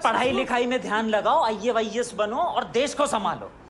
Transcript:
पढ़ाई लिखाई में ध्यान लगाओ, आईएएस बनो और देश को संभालो।